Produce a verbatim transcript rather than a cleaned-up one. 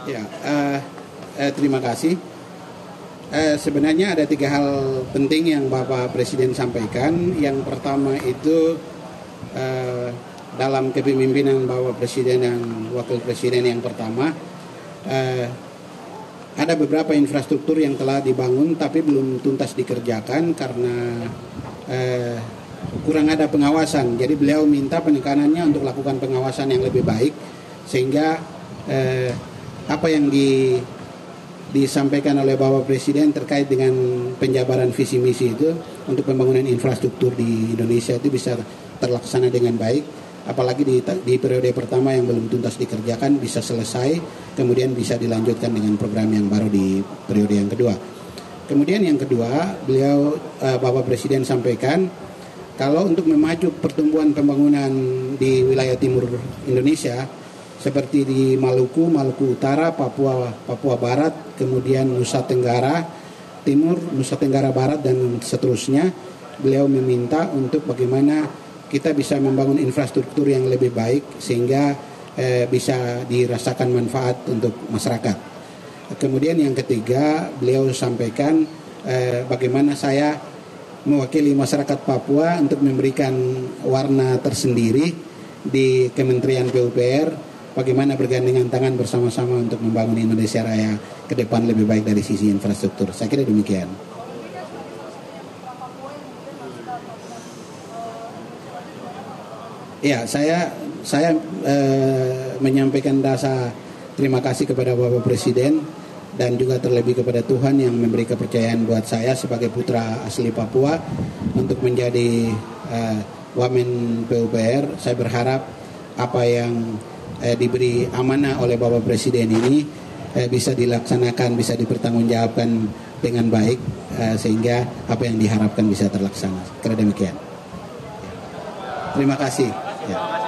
Ya, uh, uh, terima kasih. Uh, sebenarnya ada tiga hal penting yang Bapak Presiden sampaikan. Yang pertama itu uh, dalam kepemimpinan Bapak Presiden dan Wakil Presiden yang pertama, uh, ada beberapa infrastruktur yang telah dibangun tapi belum tuntas dikerjakan karena uh, kurang ada pengawasan. Jadi beliau minta penekanannya untuk lakukan pengawasan yang lebih baik sehingga uh, apa yang di, disampaikan oleh Bapak Presiden terkait dengan penjabaran visi misi itu untuk pembangunan infrastruktur di Indonesia itu bisa terlaksana dengan baik, apalagi di, di periode pertama yang belum tuntas dikerjakan bisa selesai, kemudian bisa dilanjutkan dengan program yang baru di periode yang kedua. Kemudian yang kedua, beliau uh, Bapak Presiden sampaikan kalau untuk memacu pertumbuhan pembangunan di wilayah timur Indonesia seperti di Maluku, Maluku Utara, Papua, Papua Barat, kemudian Nusa Tenggara Timur, Nusa Tenggara Barat dan seterusnya, beliau meminta untuk bagaimana kita bisa membangun infrastruktur yang lebih baik sehingga eh, bisa dirasakan manfaat untuk masyarakat. Kemudian yang ketiga, beliau sampaikan eh, bagaimana saya mewakili masyarakat Papua untuk memberikan warna tersendiri di Kementerian P U P R, bagaimana bergandengan tangan bersama-sama untuk membangun Indonesia Raya ke depan lebih baik dari sisi infrastruktur. Saya kira demikian. Ya, saya saya eh, menyampaikan rasa terima kasih kepada Bapak Presiden dan juga terlebih kepada Tuhan yang memberi kepercayaan buat saya sebagai putra asli Papua untuk menjadi eh, Wamen P U P R. Saya berharap apa yang Eh, diberi amanah oleh Bapak Presiden ini eh, bisa dilaksanakan, bisa dipertanggungjawabkan dengan baik eh, sehingga apa yang diharapkan bisa terlaksana. Kira demikian. Terima kasih. Ya.